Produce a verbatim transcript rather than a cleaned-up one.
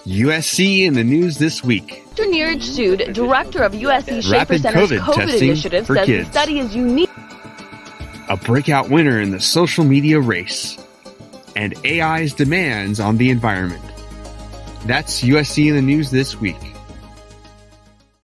U S C in the news this week. Doctor Neeraj Sood, director of U S C Schaefer Rapid Center's COVID COVID testing initiative, for says kids. the study is unique. A breakout winner in the social media race. And A I's demands on the environment. That's U S C in the news this week.